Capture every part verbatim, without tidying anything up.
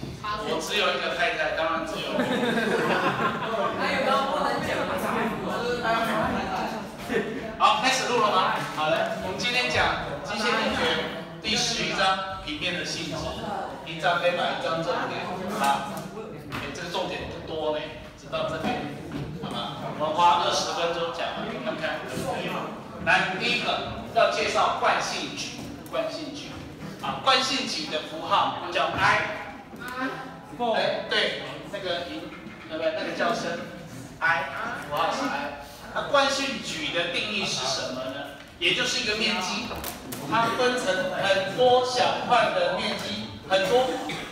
我只有一个太太，当然只有。 还有刚不能讲好，开始录了吗？好了，我们今天讲机械力学第十一章平面的性质，一章可以把一章重点，好，哎，这个重点不多呢，只到这边，好吗？我们花二十分钟讲完，看看可不可以？来，第一个要介绍惯性矩，惯性矩，啊，惯性矩的符号叫 I， 哎，对，那个音，对不对？那个叫声 I， 符号是 I。那惯性矩的定义是什么呢？也就是一个面积，它分成很多小块的面积，很多，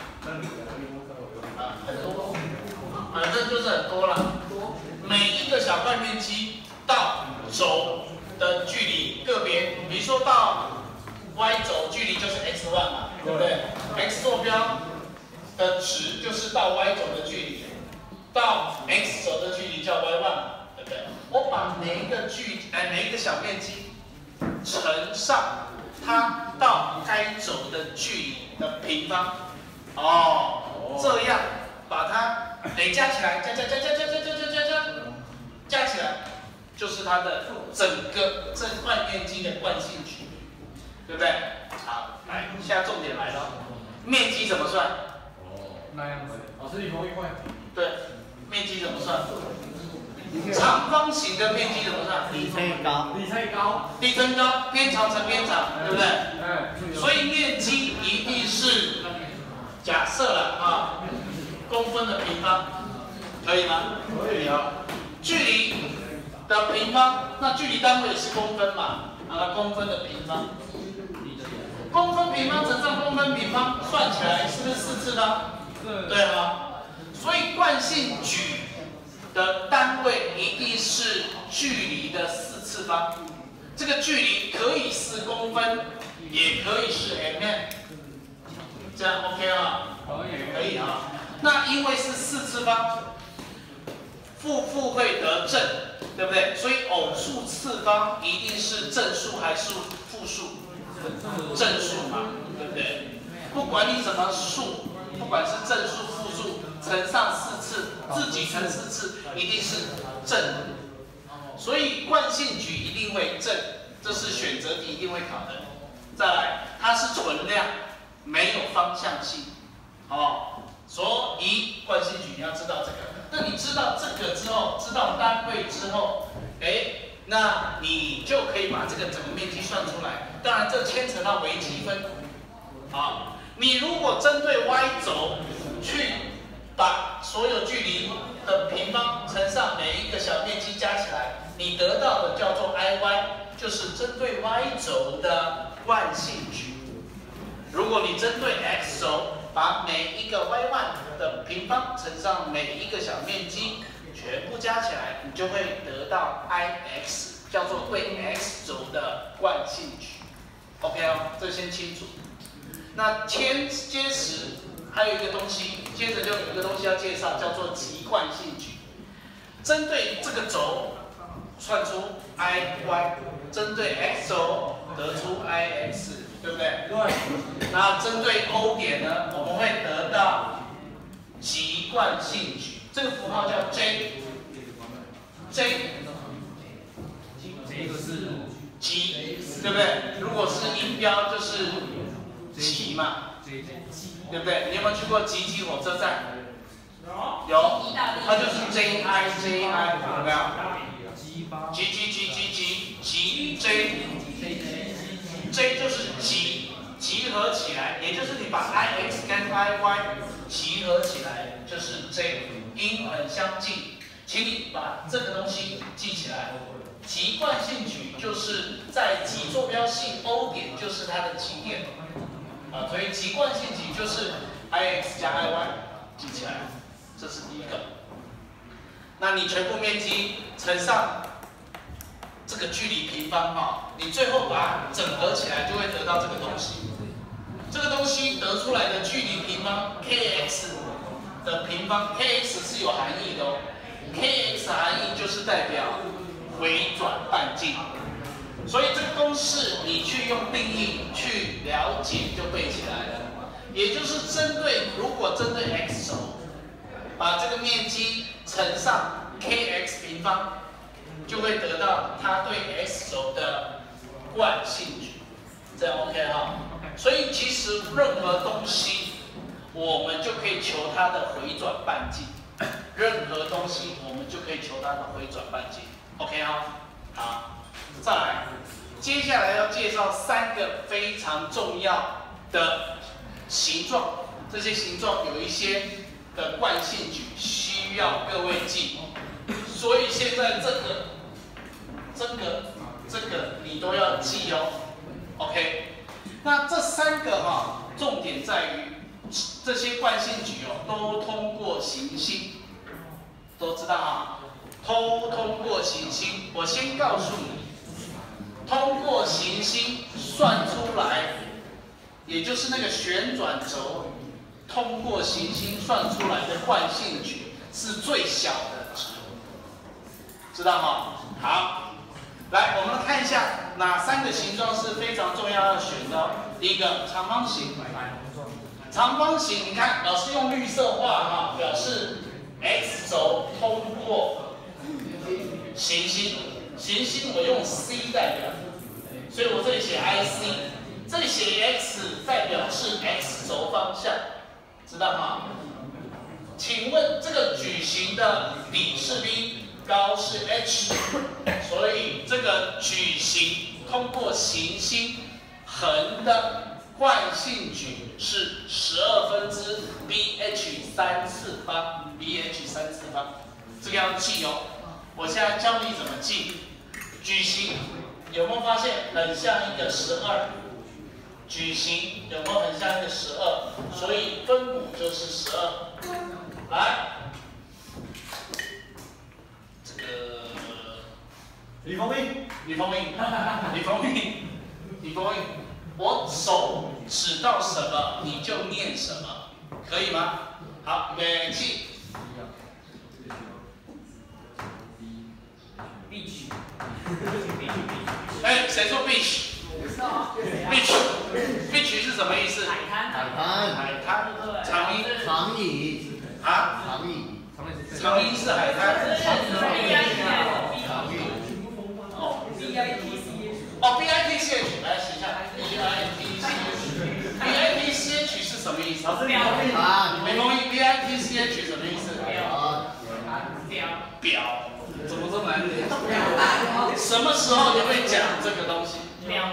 啊，很多，反正就是很多了。每一个小块面积到轴的距离个别，比如说到 y 轴距离就是 x 一 嘛，对不对 ？x 坐标的值就是到 y 轴的距离，到 x 轴的距离叫 y 一 嘛。对不对？我把每一个距，哎，每一个小面积乘上它到该轴的距离的平方，哦，这样把它累加起来，加加加加加加加加加加，加起来就是它的整个这块面积的惯性矩，对不对？好，来，现在重点来了，面积怎么算？ 哦，那样子，老师，你同一块。对， 面积怎么算？长方形的面积怎么算？ 底乘以高， 底乘以高， 底乘高，边长乘边长，对不对？ 嗯。 所以面积一定是假设了啊，公分的平方，可以吗？ 可以啊。 距离的平方，那距离单位是公分嘛？啊，公分的平方，公分平方乘上公分平方，算起来是不是四次方？对吗？所以惯性矩的单位一定是距离的四次方，这个距离可以是公分，也可以是 mm， 这样 OK 啊？ 可以， 可以啊。那因为是四次方，负负会得正，对不对？所以偶数次方一定是正数还是负数？正数嘛，对不对？不管你怎么数，不管是正数、负数，乘上四次，自己乘四次，一定是正的。所以惯性矩一定会正，这是选择题一定会考的。再来，它是纯量，没有方向性，哦，所以惯性矩你要知道这个。那你知道这个之后，知道单位之后，哎，那你就可以把这个整个面积算出来。当然，这牵扯到微积分，好。你如果针对 y 轴去把所有距离的平方乘上每一个小面积加起来，你得到的叫做 I y， 就是针对 y 轴的惯性矩。如果你针对 x 轴，把每一个 y 一 的平方乘上每一个小面积，全部加起来，你就会得到 I x， 叫做对 x 轴的惯性矩。OK 哦，这先清楚。那接接时还有一个东西，接着就有一个东西要介绍，叫做极惯性矩。针对这个轴算出 I y， 针对 x 轴得出 I x， 对不对？对。那针对 O 点呢，我们会得到极惯性矩。这个符号叫 J，J， 这个是极，对不对？如果是音标就是。极嘛，对不对？你有没有去过集集火车站？有，它就是 J I J I， 有没有？集集集集集集 J J 就是集，集合起来，也就是你把 I x 跟 I y 集合起来就是 J， 音很相近，请你把这个东西记起来。极惯性矩就是在极坐标系 O 点就是它的极点。啊，所以极惯性矩就是 I x 加 I y， 记起来，这是第一个。那你全部面积乘上这个距离平方哈、哦，你最后把它整合起来，就会得到这个东西。这个东西得出来的距离平方 k x 的平方 ，k x 是有含义的哦。k x 含义就是代表微转半径。所以这个公式你去用定义去了解就背起来了。也就是针对如果针对面积乘上 kx 平方，就会得到它对 x 轴的惯性矩。这样 OK 哈？所以其实任何东西，我们就可以求它的回转半径。任何东西，我们就可以求它的回转半径。OK 哈？好，再来，接下来要介绍三个非常重要的形状。这些形状有一些的惯性矩需要各位记，所以现在这个、这个、这个你都要记哦。OK， 那这三个哈、哦，重点在于这些惯性矩哦，都通过行星，都知道啊，都通过行星。我先告诉你，通过行星算出来，也就是那个旋转轴。通过行星算出来的惯性矩是最小的值，知道吗？好，来，我们来看一下哪三个形状是非常重要要选的。第一个长方形，长方形，你看老师用绿色画哈，表示 x 轴通过行星，行星我用 c 代表，所以我这里写 I C， 这里写 x 代表是 x 轴方向。知道吗？请问这个矩形的底是 b， 高是 h， 所以这个矩形通过行星横的惯性矩是十二分之 b h 三次方 ，b h 三次方，这个要记哦。我现在教你怎么记。矩形有没有发现很像一个十二？矩形有没有很像一个十二？所以分母就是十二。来，这个李峰毅， 李峰毅，李峰毅，李峰毅，我手指到什么你就念什么，可以吗？好，预备起。beach。哎，谁说 beach？ beach beach 是什么意思？ 海滩， 海滩， 海滩，长衣， 长椅， 啊， 长椅， 长衣是海滩。 哦 ，B I T C H。 哦 ，B I T C H， 来写一下 B I T C H。B I T C H 是什么意思？ 表。 美梦一 B I T C H 什么意思？ 表。 表。怎么这么难念？什么时候你会讲这个东西？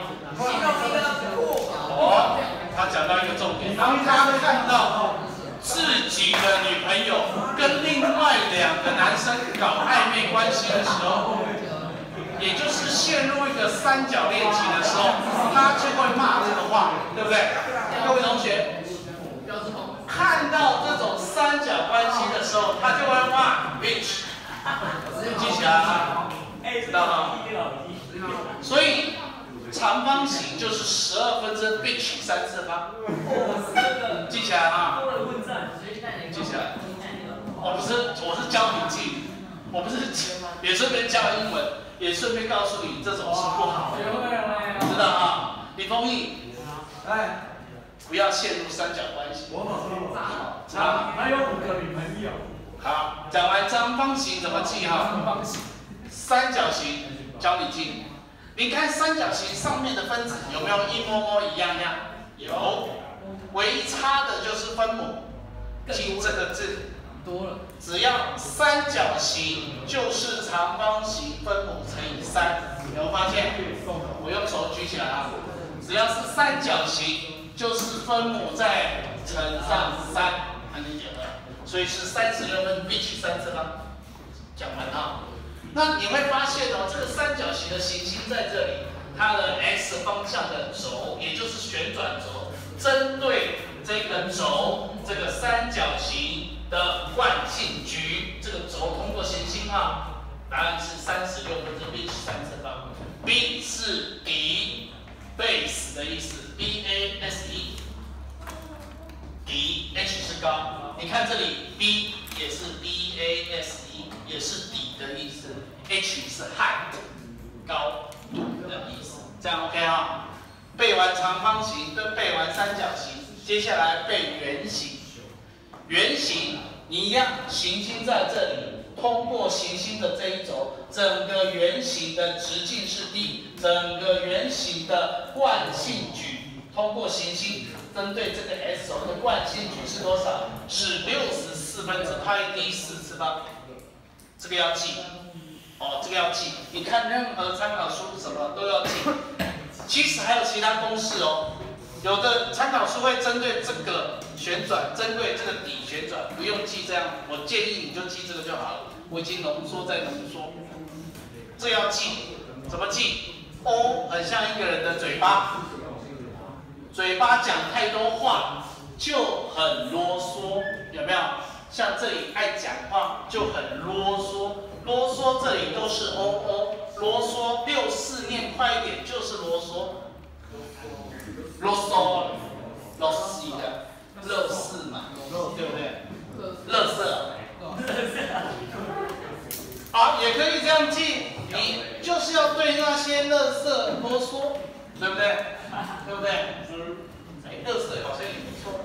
哦，他讲到一个重点，当他看到自己的女朋友跟另外两个男生搞暧昧关系的时候，也就是陷入一个三角恋情的时候，他就会骂这个话，对不对？各位同学，看到这种三角关系的时候，他就会骂 bitch。记起来啊，知道吗？所以长方形就是十二分之 beach 三次方。记起来啊，记起来。我不是，我是教你记，我不是也顺便教英文，也顺便告诉你这种是不好的，知道啊？李丰毅，哎，不要陷入三角关系。 我好知道，还有五个女朋友。 好，讲完长方形怎么记哈？三角形教你记。你看三角形上面的分子有没有一模模一样样？有，唯一差的就是分母。记这个字。 多了。 只要三角形就是长方形分母乘以三，有没有发现？我用手举起来啊。只要是三角形，就是分母再乘上三，看理解了。所以是三十六分 beach 三次方。讲完啊，那你会发现哦，这个三角形的行星在这里，它的 x 方向的轴，也就是旋转轴，针对这个轴，这个三角形的惯性矩，这个轴通过行星啊，答案是三十六分之 beach 三次方。B 是底 base 的意思 ，B A S E。底 H 是高，你看这里 B 也是 B A S E， 也是底的意思 ，H 是 height 高度的意思，这样 OK 啊？背完长方形跟背完三角形，接下来背圆形。圆形你一样，行星在这里，通过行星的这一轴，整个圆形的直径是 d， 整个圆形的惯性矩通过行星，针对这个 S 轴的惯性矩是多少？是六十四分之派 d 四次方。这个要记，哦，这个要记。你看任何参考书什么都要记。其实还有其他公式哦。有的参考书会针对这个旋转，针对这个底旋转，不用记这样。我建议你就记这个就好了。我已经浓缩再浓缩，这要记，怎么记 ？O 很像一个人的嘴巴，嘴巴讲太多话就很啰嗦，有没有？像这里爱讲话就很啰嗦，啰嗦这里都是 O O， 啰嗦六四念快一点就是啰嗦。啰嗦，啰西的，乐事嘛，对不对？乐色，好，也可以这样记，你就是要对那些乐色啰嗦，对不对？对不对？嗯，哎，乐色好像也不错，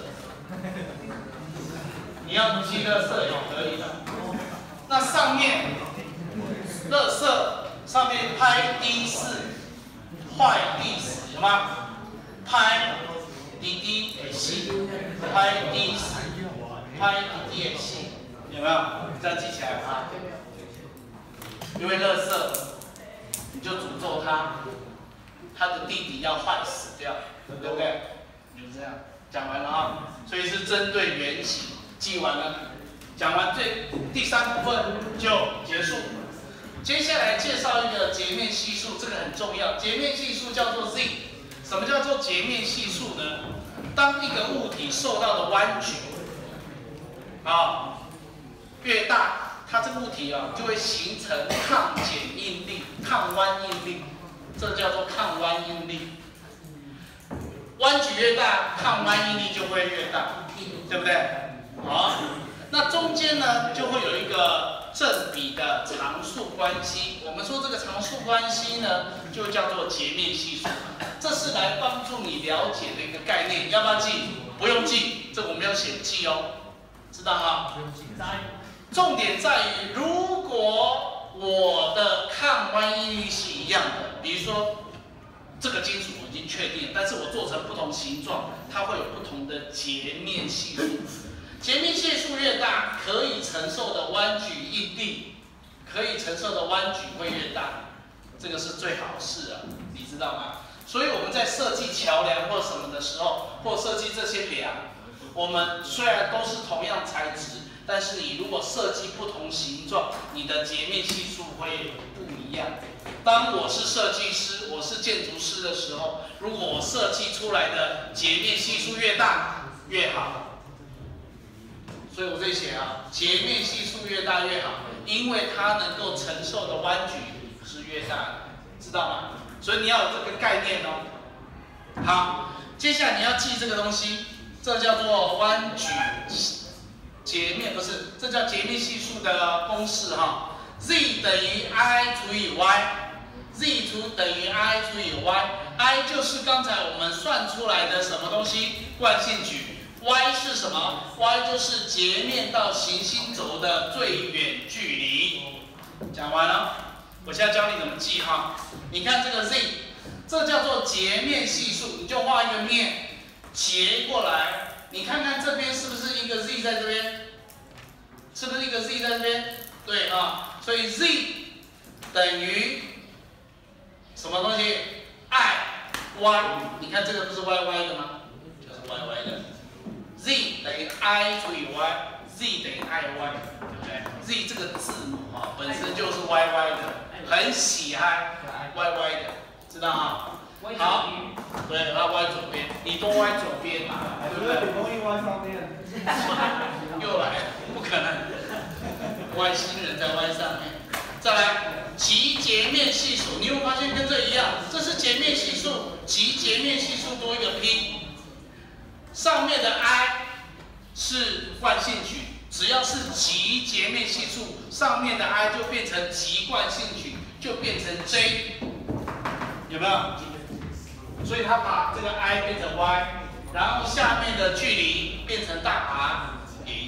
你要记乐色也可以的。那上面乐色上面拍 D 四，坏 D 四，有吗？拍滴滴也细，拍 D 四，拍滴滴也细，有没有？这样记起来啊。因为垃圾，你就诅咒他，他的弟弟要坏死掉，对不对？就这样，讲完了啊。所以是针对圆形，记完了，讲完这第三部分就结束。接下来介绍一个截面系数，这个很重要。截面系数叫做 z。什么叫做截面系数呢？当一个物体受到的弯曲啊越大，它这个物体啊就会形成抗剪应力、抗弯应力，这叫做抗弯应力。弯曲越大，抗弯应力就会越大，对不对？好，那中间呢就会有一个正比的常数关系。我们说这个常数关系呢，就叫做截面系数。这是来帮助你了解的一个概念，要不要记？不用记，这我们要写记哦，知道吗？重点在于，如果我的抗弯应力是一样的，比如说这个金属我已经确定，但是我做成不同形状，它会有不同的截面系数。截面系数越大，可以承受的弯曲应力，可以承受的弯曲会越大，这个是最好事啊，你知道吗？所以我们在设计桥梁或什么的时候，或设计这些梁，我们虽然都是同样材质，但是你如果设计不同形状，你的截面系数会不一样。当我是设计师，我是建筑师的时候，如果我设计出来的截面系数越大越好。所以我这里写啊，截面系数越大越好，因为它能够承受的弯曲是越大的，知道吗？所以你要有这个概念哦。好，接下来你要记这个东西，这叫做弯曲截面，不是，这叫截面系数的公式哈。z 等于 i 除以 y，z 除等于 i 除以 y，i 就是刚才我们算出来的什么东西？惯性矩。y 是什么 ？y 就是截面到行星轴的最远距离。讲完了，我现在教你怎么记哈。你看这个 z， 这叫做截面系数，你就画一个面，截过来。你看看这边是不是一个 z 在这边？是不是一个 z 在这边？对啊，所以 z 等于什么东西 ？i y， 你看这个不是 y y 的吗？就是 y y 的。z 等于 i 除以 y，z 等于 i y， 对不对 ？z 这个字母啊，本身就是 y y 的，很喜爱 y y 的，知道吗？好，对，它 y 左边，你多 y 左边嘛，对不对？ 容易 y 上面。 又来，不可能，外星人在 y 上面。再来，其截面系数，你有没有发现跟这一样？这是截面系数，其截面系数多一个 p。上面的 i 是惯性矩，只要是极截面系数，上面的 i 就变成极惯性矩，就变成 j， 有没有？所以它把这个 i 变成 y， 然后下面的距离变成大 R， 也一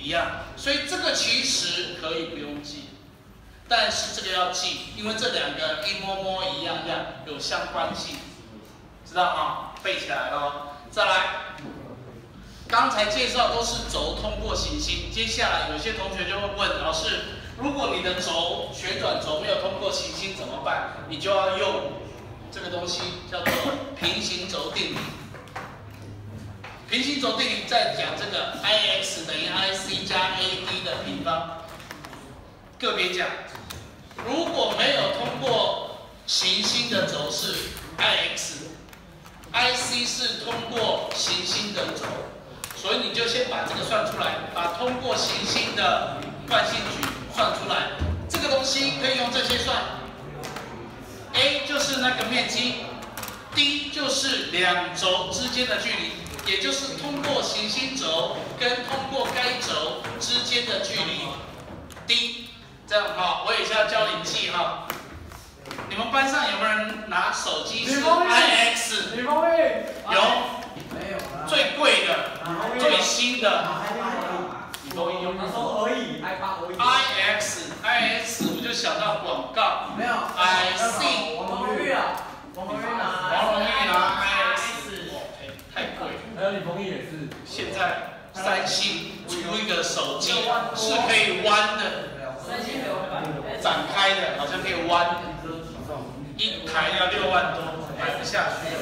一样，所以这个其实可以不用记，但是这个要记，因为这两个一摸摸一样样有相关性，知道啊？背起来咯。再来，刚才介绍都是轴通过行星，接下来有些同学就会问老师，如果你的轴旋转轴没有通过行星怎么办？你就要用这个东西叫做平行轴定理。平行轴定理在讲这个 I x 等于 I c 加 A d 的平方。个别讲，如果没有通过行星的轴是 I x，I c 是通过行星的轴，所以你就先把这个算出来，把通过行星的惯性矩算出来。这个东西可以用这些算。A 就是那个面积 ，D 就是两轴之间的距离。也就是通过行星轴跟通过该轴之间的距离 d， 这样哈，我也是要教你记哈。你们班上有没有人拿手机是 I X？ 李峰毅有， 没有啦。 最贵的，最新的。 李峰毅用那手而已 ，iPad 而已。 I X I X 我就想到广告。 没有。 I C。 王荣玉啊，王荣玉拿。 王荣玉拿 I X。太贵了， 还有李峰毅也是。 现在三星出一个手机是可以弯的， 三星没有展开的，好像可以弯，一台要六万多，买不下去。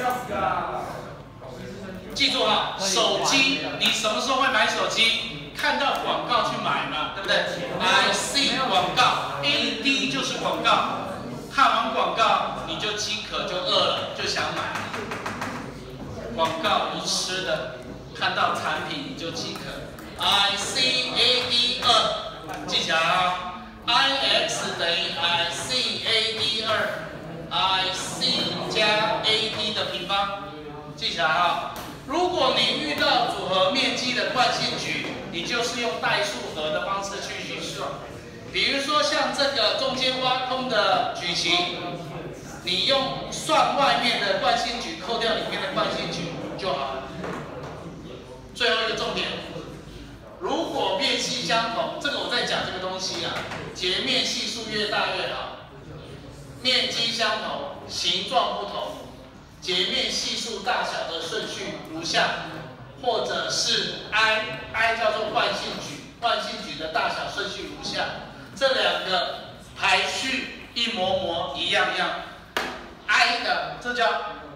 记住哈，手机你什么时候会买手机？看到广告去买嘛，对不对 ？I C 广告 ，A D 就是广告，看完广告你就饥渴就饿了，就想买。广告如吃的，看到产品你就饥渴。I C A D 二，记起来啊 ！I X 等于 I C A D 二 ，I C 加 A D 的平方，记起来啊！如果你遇到组合面积的惯性矩，你就是用代数和的方式去计算。比如说像这个中间挖空的矩形。你用算外面的惯性矩扣掉里面的惯性矩就好了。最后一个重点，如果面积相同，这个我在讲这个东西啊，截面系数越大越好。面积相同，形状不同，截面系数大小的顺序如下，或者是 I I 叫做惯性矩，惯性矩的大小顺序如下，这两个排序一模模一样样。I 的这叫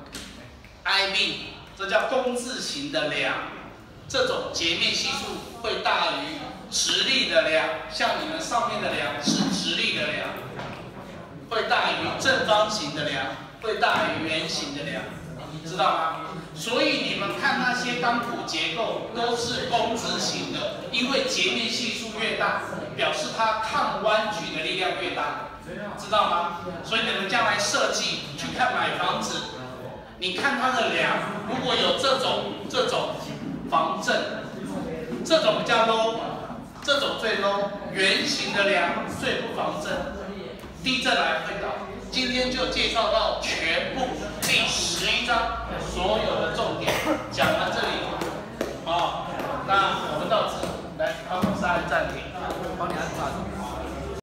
I B， 这叫工字形的梁，这种截面系数会大于直立的梁，像你们上面的梁是直立的梁，会大于正方形的梁，会大于圆形的梁，知道吗？所以你们看那些钢骨结构都是工字形的，因为截面系数越大，表示它抗弯矩的力量越大。知道吗？所以你们将来设计去看买房子，你看它的梁，如果有这种这种防震，这种比较 low， 这种最 low， 圆形的梁最不防震，地震来会倒。今天就介绍到全部第十一章所有的重点，讲到这里，啊、哦，那我们到此来，康复三暂停， 帮你按赞。